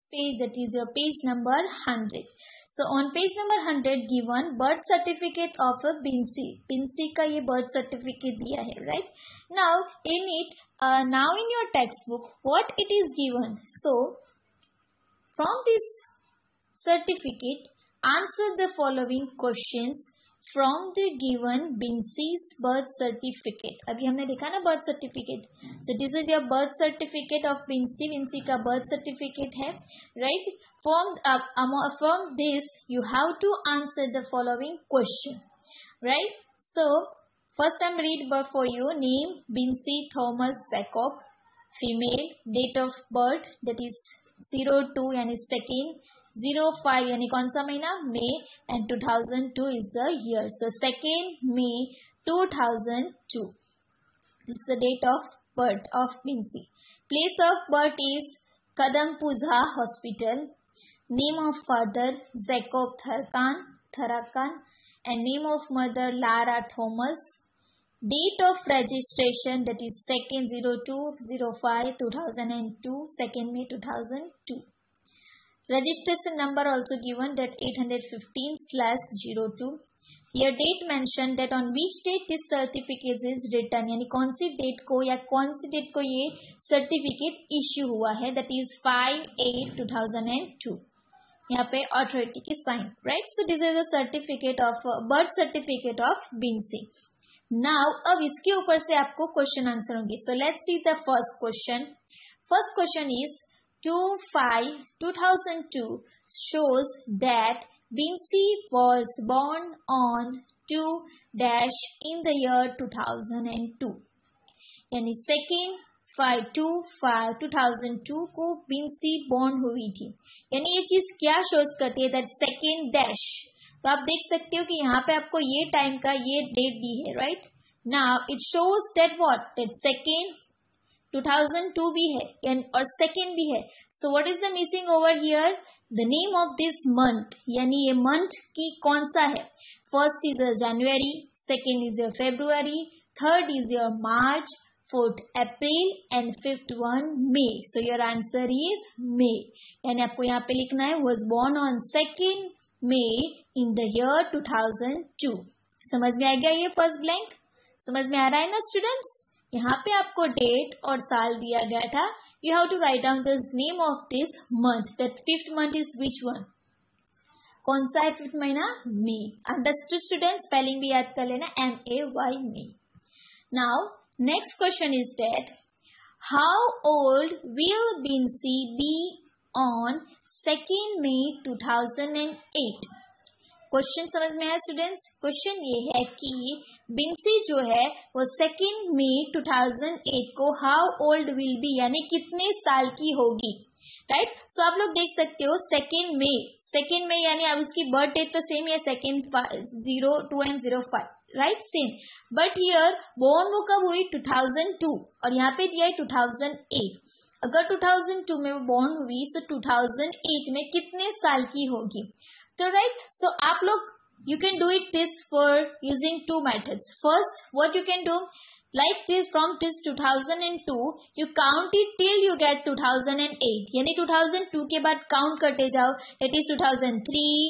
page, that is your page number 100. So on page number 100 given birth certificate of a Binsi का ये birth certificate दिया है, right? Now in it, now in your textbook what it is given. So from this certificate answer the following questions from the given Binsi's birth certificate. अभी हमने देखा ना birth certificate. So this is your birth certificate of Binsi. Binsi का birth certificate है, right? From this you have to answer the following question, right? So first I'm read for you. Name Binsi Thomas Jacob, female, date of birth that is 02 यानी second, 05 यानी कौन सा महीना, May, and 2002 is the year. So 2nd May 2002. This is the date of birth of Binsi. Place of birth is Kadampuja Hospital. Name of father Jacob Tharakan, and name of mother Lara Thomas. Date of registration that is 2nd 02/05 2002, 2nd May 2002. Registration number also given that 815/02. Here date mentioned that on which date this certificate is written, यानी कौन सी date को या कौन सी date को ये certificate issue हुआ है, that is 5/8/2002. यहाँ पे अथॉरिटी की sign, right? So this is a certificate of birth certificate of Binsi. Now अब इसके ऊपर से आपको क्वेश्चन आंसर होंगे. So let's see the first question. First question is 2/5/2002 shows that Binsi was born on 2- in the year 2002. यानी 2/5/2002 को Binsi born हुई थी. यानी ये चीज क्या शोज करती है, दैट 2nd-. तो आप देख सकते हो कि यहाँ पे आपको ये टाइम का ये डेट दी है, right? Now it shows that what, that 2nd 2002 भी है और 2nd भी है. So what is the missing over here, the name of this month, यानी ये मंथ की कौन सा है. First is January, 2nd is February, 3rd is March, 4th April and 5th one May. So your answer is May. यानी आपको यहाँ पे लिखना है was born on 2nd May in the year 2002. समझ में आ गया ये फर्स्ट ब्लैंक? समझ में आ रहा है ना स्टूडेंट्स? यहाँ पे आपको डेट और साल दिया गया था. You have to write down the name of this month. That 5th month is which one, कौन सा है 5th महीना, मे. Understood students? स्पेलिंग भी याद कर लेना, MAY, may. Now next question is that how old will Binsi be on 2nd May 2008. Question समझ में आया स्टूडेंट्स? क्वेश्चन ये है कि Binsi जो है वो 2nd May 2008 को हाउ ओल्ड विल बी, यानी कितने साल की होगी, राइट? सो आप लोग देख सकते हो 2nd May यानी अब उसकी बर्थ डेट तो सेम है, 2nd 02 and 05, राइट? सेम. बट हियर बोर्न वो कब हुई, 2002, और यहाँ पे दिया है 2008. अगर 2002 में वो बोर्न हुई सो 2008 में कितने साल की होगी. तो राइट, सो आप लोग you can do it this for using two methods. First, what you can do, like this, from this 2002 you count it till you get 2008. यानी 2002 के बाद काउंट करते जाओ. It is 2003,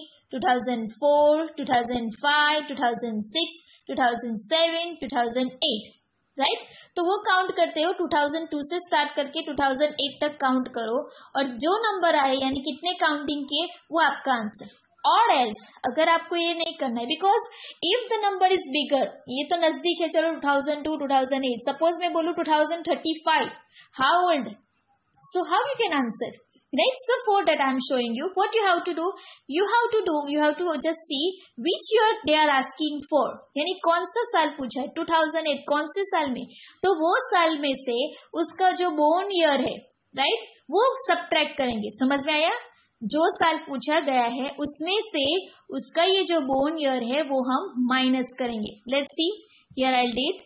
2004, 2005, 2006, 2007, 2008, right? तो वो काउंट करते हो 2002 से स्टार्ट करके 2008 तक काउंट करो, और जो नंबर आए यानी कितने काउंटिंग किए वो आपका आंसर. और एल्स अगर आपको ये नहीं करना है, because if the number is bigger, ये तो नजदीक है, चलो 2002 2008, सपोज मैं बोलूं 2035, how old, so how you can answer, right? So for that I am showing you what you have to do. You have to just see which year they are asking for, यानी कौन सा साल पूछा है, 2008, कौन से साल में, तो वो साल में से उसका जो बोर्न ईयर है, राइट, वो सबट्रैक्ट करेंगे. समझ में आया? जो साल पूछा गया है उसमें से उसका ये जो बोर्न ईयर है वो हम माइनस करेंगे. Let's see here I did.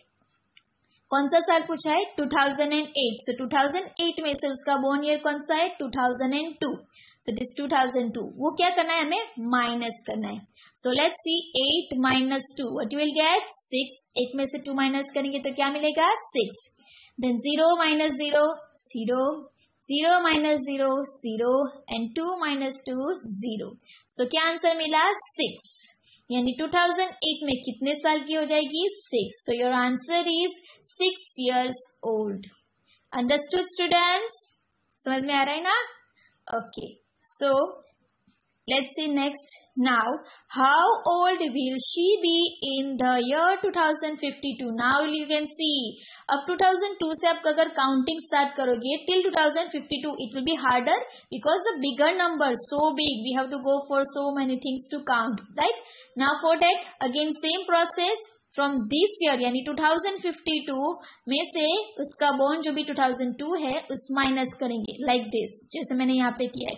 कौन सा साल पूछा है, 2008. सो 2008 में से उसका बोर्न ईयर कौन सा है, 2002. सो दिस 2002 वो क्या करना है, हमें माइनस करना है. So let's see 8 minus 2, what you will get, 6. 8 में से 2 माइनस करेंगे तो क्या मिलेगा, 6. Then 0 minus 0, 0. 0 minus 0 0 and 2 minus 2 0. So क्या आंसर मिला 6. यानी 2008 में कितने साल की हो जाएगी 6. So your answer is 6 years old. Understood students? समझ में आ रहा है ना? Okay. So let's see next. Now, how old will she be in the year 2052? Now you can see, अब 2002 से आप अगर counting start करोगे till 2052, it will be harder because the bigger number so big, we have to go for so many things to count, right? Now for that, again same process. From this year यानी 2052 में से उसका born जो भी 2002 है उस minus करेंगे like this, जैसे मैंने यहाँ पे किया है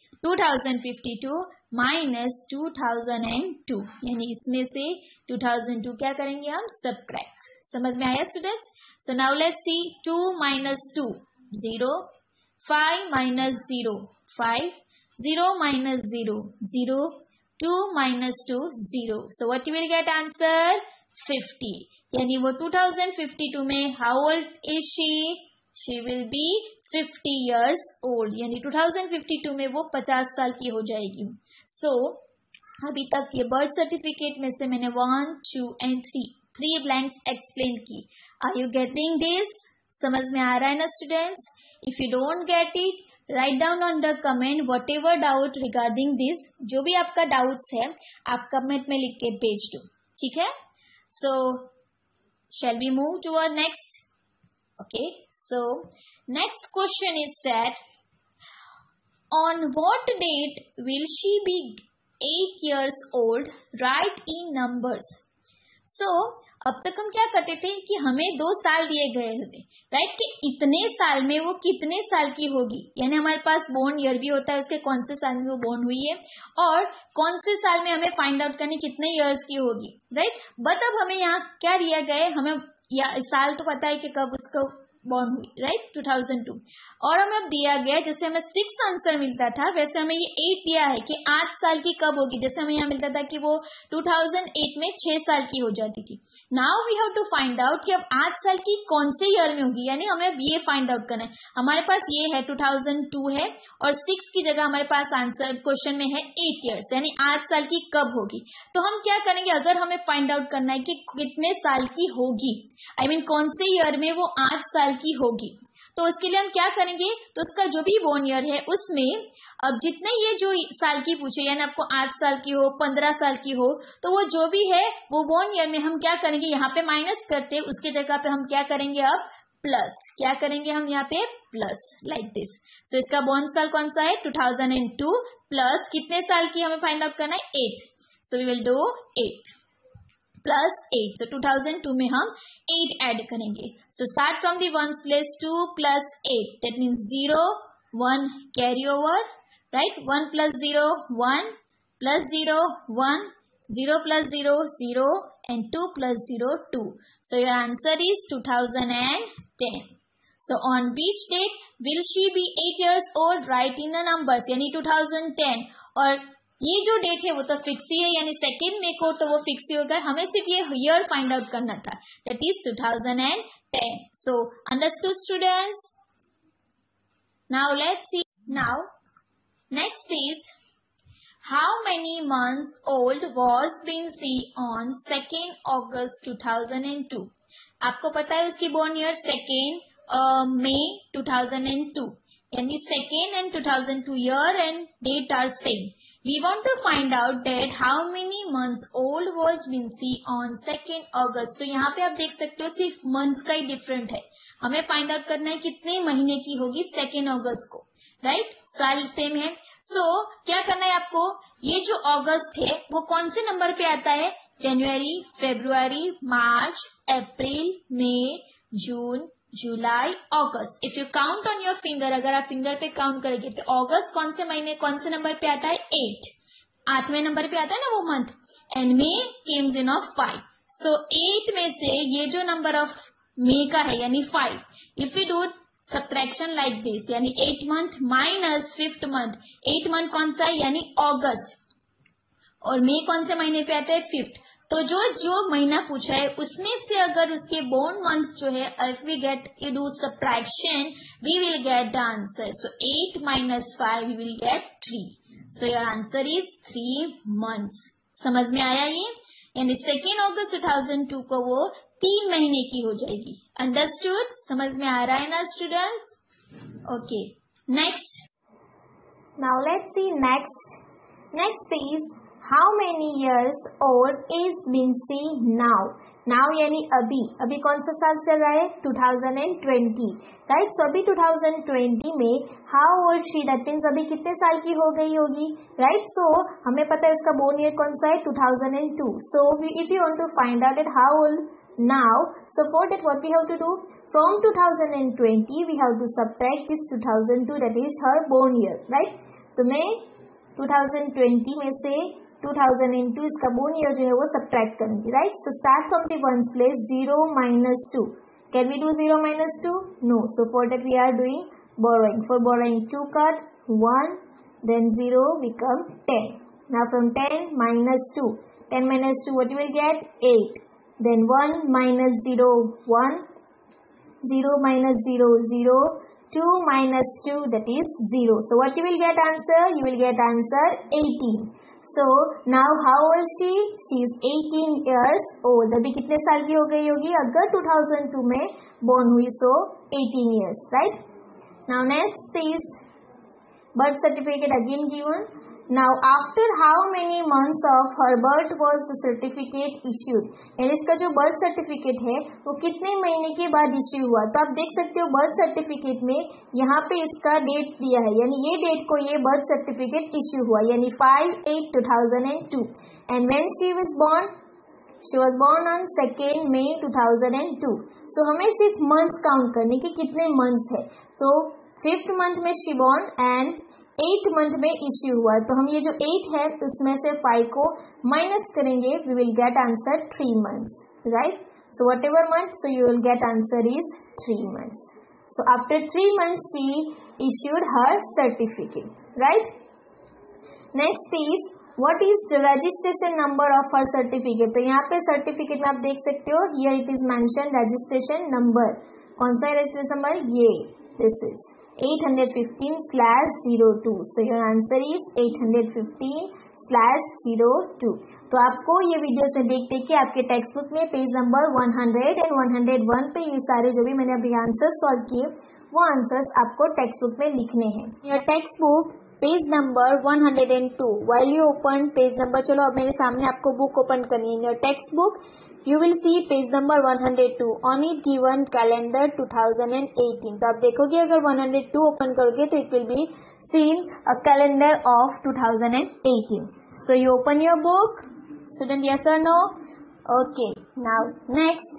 2052 माइनस 2002, यानी इसमें से 2002 क्या करेंगे हम सबट्रैक्ट. समझ में आया students? So now let's see 2 minus 2 0, 5 minus 0 5, 0 minus 0 0, 2 minus 2 0. So what you will get answer 50. यानी वो 2052 में how old is she will be 50 years old. यानी 2052 में वो 50 साल की हो जाएगी. सो अभी तक ये बर्थ सर्टिफिकेट में से मैंने 1, 2 and 3 ब्लैंक्स एक्सप्लेन की. Are you getting this? समझ में आ रहा है ना स्टूडेंट्स? If you don't get it, write down on the comment whatever doubt regarding this. जो भी आपका डाउट्स है आप कमेंट में लिख के भेज दो, ठीक है? So, shall we move to our next? Okay, so next question is that on what date will she be 8 years old? Write in numbers. So, अब तक हम क्या करते थे कि हमें 2 साल दिए गए होते, राइट? कि इतने साल में वो कितने साल की होगी, यानी हमारे पास बोर्न ईयर भी होता है उसके कौन से साल में वो बोर्न हुई है और कौन से साल में हमें फाइंड आउट करनी कितने ईयर्स की होगी, राइट? बट अब हमें यहाँ क्या दिया गया है, हमें या साल तो पता है कि कब उसको बॉर्न हुई, राइट? 2002. और हमें अब दिया गया जैसे हमें 6 आंसर मिलता था वैसे हमें ये 8 दिया है कि 8 साल की कब होगी. जैसे हमें यहाँ मिलता था कि वो 2008 में 6 साल की हो जाती थी. Now we have to find out कि अब 8 साल की कौन से ईयर में होगी, यानी हमें अब ये फाइंड आउट करना है. हमारे पास ये है 2002 है और 6 की जगह हमारे पास आंसर क्वेश्चन में है 8 ईयर्स, यानी 8 साल की कब होगी. तो हम क्या करेंगे, अगर हमें फाइंड आउट करना है कि कितने साल की होगी, आई मीन कौन से ईयर में वो 8 साल की होगी, तो उसके लिए हम क्या करेंगे, तो उसका जो भी बोर्न ईयर है उसमें अब जितने ये जो साल की पूछे, यानी आपको 8 साल की हो 15 साल की हो, तो वो जो भी है वो बोर्न ईयर में हम क्या करेंगे, यहाँ पे माइनस करते, उसके जगह पे हम क्या करेंगे अब प्लस. क्या करेंगे हम यहाँ पे प्लस, लाइक दिस. सो इसका बोर्न साल कौन सा है 2002 प्लस कितने साल की हमें फाइंड आउट करना है 8. So we will do 8 plus 8. So 2002 में हम 8 ऐड करेंगे. So start from the ones place 2 plus 8, that means 0 1 carry over, right? 1 plus 0 1 plus 0 1, 0 plus 0 0 and 2 plus 0 2. So your answer is 2010. So on which date will she be 8 years old? Write in the numbers. यानी 2010. और ये जो date है वो तो fix ही है, यानी 2 मई को तो वो फिक्स ही होगा. हमें सिर्फ ये ईयर फाइंड आउट करना था, that is 2010. So understood students? Now let's see. Now next is how many months old was Binsi on 2nd August 2002? आपको पता है उसकी बोर्न ईयर 2 मई 2002, यानी 2nd and 2002 year and date are same. We want to find out that how many months old was Binsi on 2nd August. तो यहाँ पे आप देख सकते हो सिर्फ मंथ्स का ही डिफरेंट है. हमें फाइंड आउट करना है कितने महीने की होगी 2 अगस्त को, राइट? साल सेम है. सो क्या करना है आपको, ये जो अगस्त है वो कौन से नंबर पे आता है, जनवरी, फरवरी, मार्च, अप्रैल, मई, जून, जुलाई, अगस्त. If you count on your finger, अगर आप फिंगर पे काउंट करेंगे तो अगस्त कौन से महीने कौन से नंबर पे आता है 8वें नंबर पे आता है ना वो month. And may comes in of 5. सो 8 में से ये जो नंबर ऑफ मे का है यानी 5, if you do subtraction like this, यानी 8 month minus 5th month. 8 month कौन सा है यानी अगस्त, और मे कौन से महीने पे आता है 5th. तो जो महीना पूछा है उसमें से अगर उसके बोर्न मंथ जो है, if we get you do subtraction, we will get the answer. So 8 - 5 we will get 3. So your answer is 3 months. समझ में आया ये? यानी 2 अगस्त 2002 को वो 3 महीने की हो जाएगी. अंडरस्टूड? समझ में आ रहा है ना students? Okay, next. Now let's see next. Next is how many years old is Binsi now? Now यानी अभी कौन सा साल चल रहा है? 2020, राइट? सो अभी 2020 में how old she, that means अभी कितने साल की हो गई होगी, राइट? सो हमें पता है इसका बोर्न ईयर कौन सा है? 2002. सो if you want to find out that how old now, so for that what we have to do? From 2020 we have to subtract this 2002, that is her born year, right? तो मैं 2020 में से 2002 इसका born year जो है वो subtract करूंगी, right? So start from the ones place. 0 - 2. Can we do 0 - 2? No. So for that we are doing borrowing. For borrowing 2 cut 1, then 0 become 10. Now from 10 - 2, 10 - 2 what you will get? 8. Then 1 - 0 1, 0 - 0 0, 2 - 2 that is 0. So what you will get answer? You will get answer 18. So now how old she? She is 18 years old. अभी कितने साल की हो गई होगी? अगर 2002 में born हुई, so 18 years, right? Now next is birth certificate again given. Now after how many months of her birth was the certificate issued? यानी इसका जो birth certificate है वो कितने महीने के बाद इश्यू हुआ? तो आप देख सकते हो birth certificate में यहाँ पे इसका डेट दिया है, यानी ये डेट को ये birth certificate इश्यू हुआ, यानी 5/8/2002. And when she was born? She was born on 2nd May 2002. So हमें सिर्फ months काउंट करने के कितने months है. तो 5th month में she born and 8th month में इश्यू हुआ. तो हम ये जो 8 है उसमें से 5 को माइनस करेंगे, we will get answer 3 months, right? So whatever month, so you will get answer is 3 months. So after 3 months she issued her certificate, right? Next is what is the registration number of her certificate? तो यहाँ पे certificate में आप देख सकते हो, here it is mentioned registration number. कौन सा है registration number? ये, this is 815/02. So your answer is 815/02. तो आपको ये वीडियोस में देख के आपके टेक्स्ट बुक में पेज नंबर 100 and 101 पे ये सारे जो भी मैंने अभी आंसर्स सॉल्व किए वो आंसर्स आपको टेक्स्ट बुक में लिखने हैं. Your textbook page number 102. while you open page number, चलो अब मेरे सामने आपको बुक ओपन करनी है. Your textbook you will see page number 102. on it given calendar 2018. तो आप देखोगे अगर 102 ओपन करोगे तो it will be seen a calendar of 2018. so you open your book, student, yes or no? Okay, now next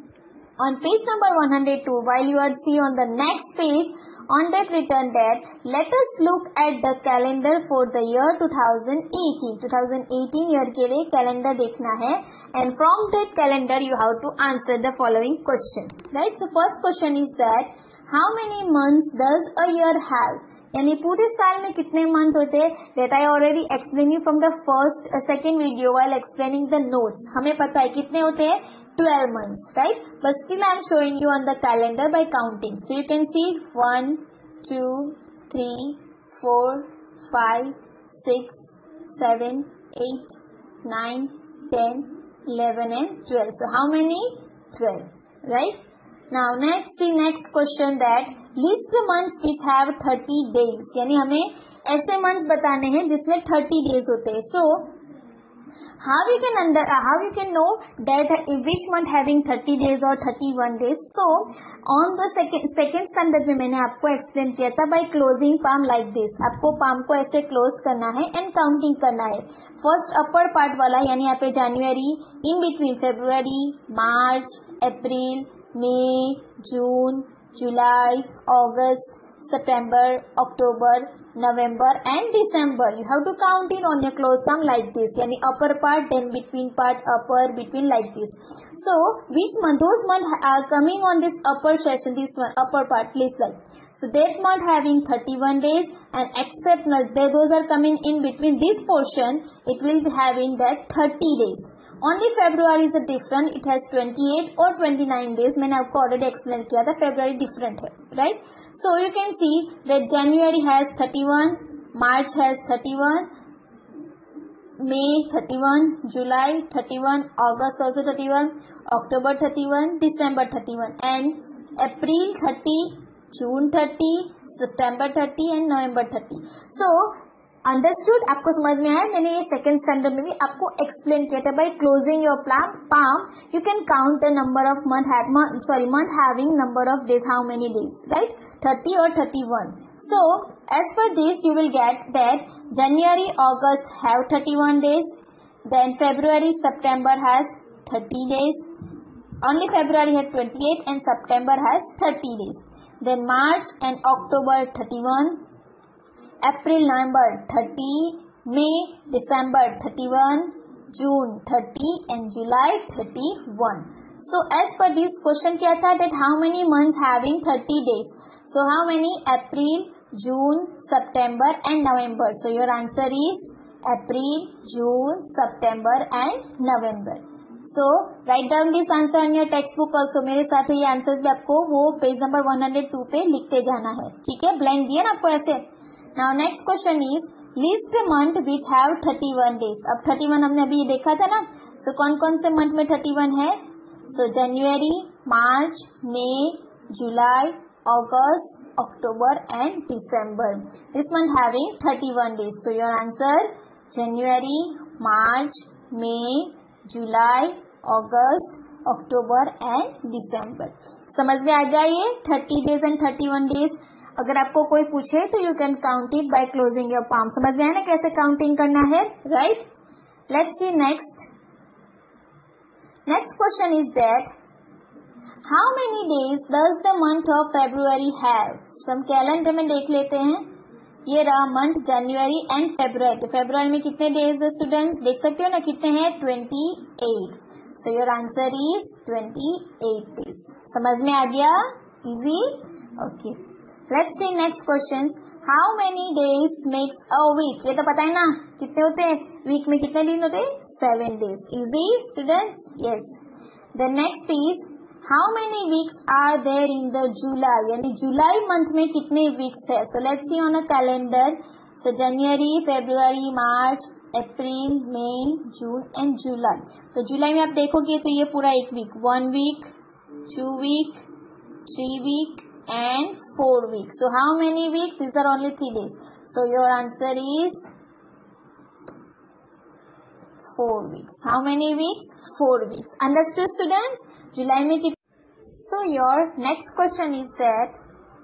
on page number 102, while you are see on the next page, on that written that let us look at the calendar for the year 2018. 2018 year के लिए calendar देखना है and from that calendar you have to answer the following question, right? So first question is that how many months does a year have? यानी पूरे साल में कितने month होते हैं? that I already explained you from the second video while explaining the notes. हमें पता है कितने होते हैं? 12 months, right? But still I am showing you on the calendar by counting. So you can see 1, 2, 3, 4, 5, 6, 7, 8, 9, 10, 11 and 12. So how many? 12, right? Now next, see next question that list the months which have 30 days. यानी हमें ऐसे months बताने हैं जिसमें 30 days होते हैं. So how you can know that which month having 30 days or 31 days? So on the second standard में मैंने आपको explain किया था by closing palm like this. आपको palm को ऐसे close करना है and counting करना है. First upper part वाला यानी यहाँ पे January, in between February, March, April, May, June, July, August, September, October, November and December. You have to count in on your closed palm like this. यानी upper part, then between part, upper, between like this. So which month? Those months are coming on this upper section, this one, upper part, please like. So that month having 31 days and except those are coming in between this portion, it will be having that 30 days. Only February is different, it has 28 और 29 days. मैंने आपको already explain किया था, February different है, right. So you can see that January has 31, March has 31, May 31, July 31, August also 31, October 31, December 31, and April 30, June 30, September 30 and November 30. So understood, आपको समझ में आया. मैंने ये सेकंड स्टैंडर्ड में भी आपको एक्सप्लेन किया था. By closing your palm you can count the number of month having number of days, how many days, right? 30 or 31. So as per this you will get that January, August have 31 days, then February, September has 30 days, only February has 28 and September has 30 days, then March and October 31, April, November 30, May, December 31, June 30 and July 31. So as per this question क्या था, that how many months having 30 days? So how many? April, June, September and November. So your answer is April, June, September and November. So write down this answer in your textbook also. मेरे साथ ये answer भी आपको वो page number 102 पे लिखते जाना है, ठीक है. ब्लैंक दिया ना आपको ऐसे. Now next question is list a month which have 31 days. अब 31 हमने अभी देखा था ना. So कौन कौन से मंथ में 31 है? So January, March, May, July, August, October and December. This month having 31 days. So your answer January, March, May, July, August, October and December. समझ में आ गया ये 30 days and 31 days. अगर आपको कोई पूछे तो you can count it by closing your palm. समझ में आया ना कैसे काउंटिंग करना है, right. Let's see next question is that how many days does the month of February have. हम कैलेंडर में देख लेते हैं. ये रहा मंथ जनवरी एंड फेब्रुअरी. तो फेब्रुअरी में कितने डेज है स्टूडेंट्स, देख सकते हो ना कितने हैं, 28. So your answer is 28 days. समझ में आ गया, easy. Okay, let's see next questions. How many days makes a week. ये तो पता है ना कितने होते हैं, वीक में कितने दिन होते हैं, 7 days. Easy students, yes. The next is how many weeks are there in the July. यानी जुलाई मंथ में कितने वीक्स है. So let's see on a calendar. So January, February, March, April, May, June and July. तो जुलाई में आप देखोगे तो ये पूरा एक week, 1 week, 2 week, 3 week and 4 weeks. So how many weeks? These are only 3 days. So your answer is 4 weeks. How many weeks? 4 weeks. Understood students? July में कितने. So your next question is that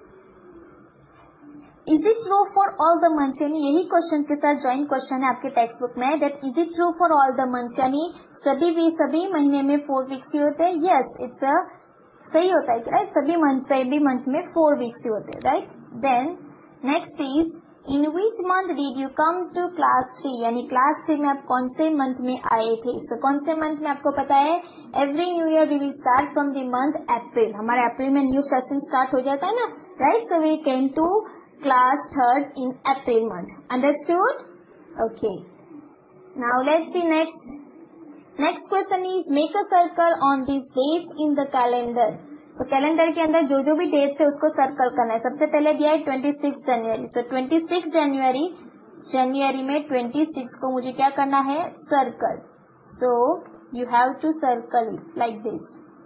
is it true for all the months. यानी यही question के साथ joint question है आपके textbook में. that is it true for all the months. यानी सभी महीने में 4 weeks ही होते हैं. yes, it's a सही होता है, राइट. सभी मंथ में 4 वीक्स ही होते हैं, right. Then next is in which month did you come to class 3. यानी क्लास 3 में आप कौन से मंथ में आए थे. so, कौन से मंथ में आपको पता है, every new year we will start from the month April. हमारे अप्रैल में न्यू सेशन स्टार्ट हो जाता है ना, right. So we came to class 3rd in April month. Understood. Okay, now let's see next question is make a circle on this dates in the calendar. So calendar के अंदर जो भी dates है उसको सर्कल करना है. सबसे पहले दिया है 26 जनवरी. सो 26 जनवरी में 26 को मुझे क्या करना है, circle. So you have to circle it like this.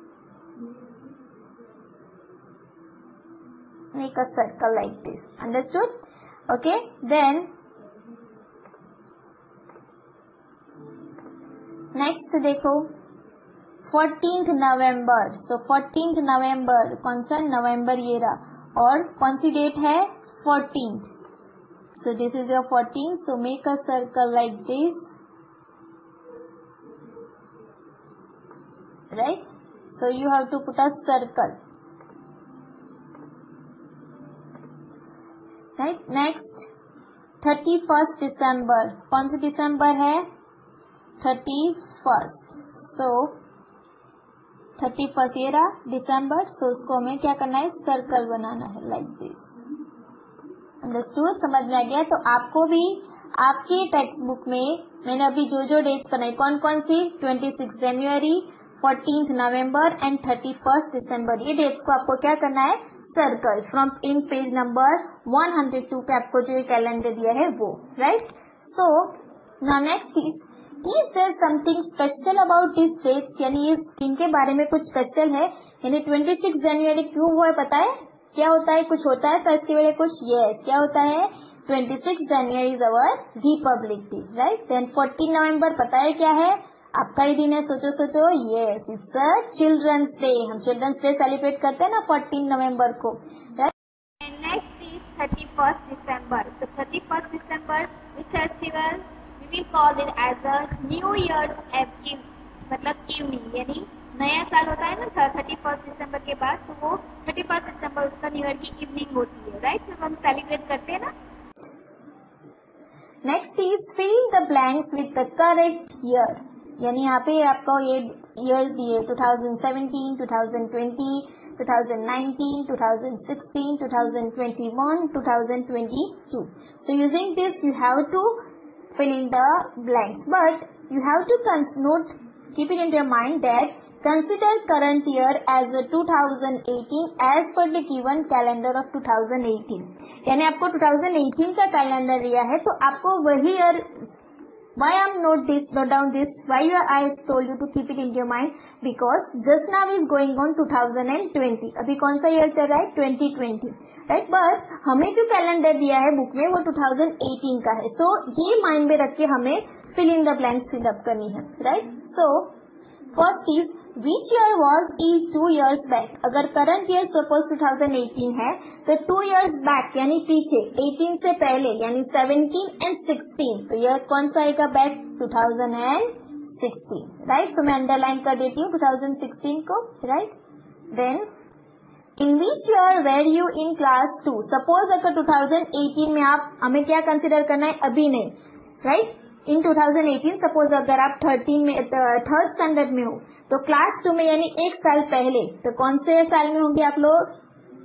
Make a circle like this. Understood. Okay, then next देखो 14th नवंबर. सो 14th नवंबर कौन सा, नवंबर ये रहा. और कौन सी डेट है, 14th. So this is your 14th. So make a circle like this, right. So you have to put a circle, right. Next 31st December. कौन सी दिसंबर है, 31st. सो 31st ये रहा दिसंबर. सो उसको हमें क्या करना है, सर्कल बनाना है लाइक दिस. अंडरस्टूड, समझ में आ गया. तो आपको भी आपकी टेक्स्ट बुक में मैंने अभी जो जो डेट्स बनाई कौन कौन सी, 26 जनवरी, 14 नवंबर एंड 31 दिसंबर, ये डेट्स को आपको क्या करना है, circle from in page number 102 पे आपको जो ये कैलेंडर दिया है वो, right. So now next is there something special about this dates, यानी इनके बारे में कुछ स्पेशल है, यानी 26 जनवरी क्यों हुआ है पता है, क्या होता है, कुछ होता है फेस्टिवल है कुछ, यस क्या होता है, 26 January is our republic day, right. Then 14 नवंबर पता है क्या है, आपका ही दिन है, सोचो सोचो, yes it's a children's day, हम चिल्ड्रंस डे सेलिब्रेट करते हैं ना 14 नवंबर को, right. And next is 31st December. So 31st December, this festival we will call it as a New Year's Eve, मतलब इवनिंग, यानी नया साल होता है ना 31st दिसंबर के बाद, तो वो 31st दिसंबर उसका न्यू ईयर की इवनिंग होती है, राइट। तो हम सेलिब्रेट करते हैं ना। Next is filling the blanks with the correct year, यानी यहाँ पे आपको ये ईयर्स दिए 2017, 2020, 2019, 2016, 2021, 2022. So using this you have to fill in the blanks, but you have to keep it into your mind that consider current year as a 2018 as per the given calendar of 2018. यानी आपको 2018 का calendar दिया है तो आपको वही year, why I'm note down this, why I told you to keep it into your mind, because just now is going on 2020, अभी कौन सा ईयर चल रहा है 2020, राइट। बट हमें जो कैलेंडर दिया है बुक में वो 2018 का है, सो ये माइंड में रख के हमें fill in the blanks fill up करनी है, right. So first is which year was ई 2 years बैक, अगर करंट ईयर सपोज 2018 है तो 2 years बैक यानी पीछे 18 से पहले यानी 17 एंड 16, तो ईयर कौन सा आएगा बैक 2016, राइट। सो मैं अंडरलाइन कर देती हूँ 2016 को, right. Then in which year were you in class 2, suppose अगर 2018 में आप, हमें क्या कंसिडर करना है अभी नहीं, राइट। इन 2018 सपोज अगर आप 13 में थर्ड स्टैंडर्ड में हो तो क्लास 2 में यानी एक साल पहले, तो कौन से साल में होंगे आप लोग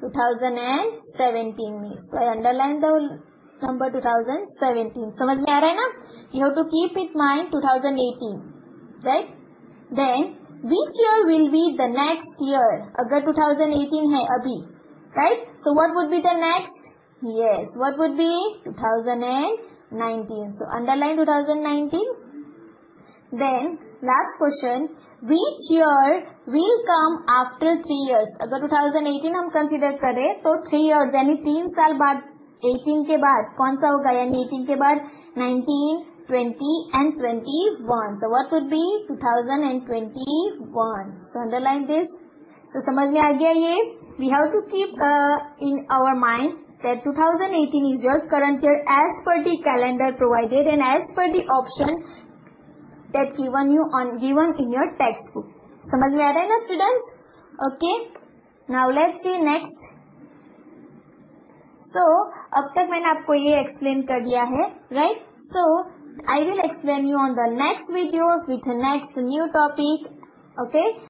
2017 में। So I underline the number 2017, समझ में आ रहा है ना, you have to keep it mind 2018, right. Then which year will be the next year, अगर 2018 है अभी, right, so what would be the next, yes what would be 2019, so underline 2019. Then last question, which year will come after 3 years, अगर 2018 हम consider करें तो 3 years यानी 3 साल बाद 18 के बाद कौन सा होगा, यानी 18 के बाद 19, 20 and 21, so what would be 2021, so underline this. So समझ में आ गया ये, we have to keep in our mind that 2018 is your current year as per the calendar provided and as per the option that given in your textbook. समझ में आ रहा है ना students, okay. Now let's see next. सो अब तक मैंने आपको ये एक्सप्लेन कर दिया है, right. So I will explain you on the next video with next new topic, okay.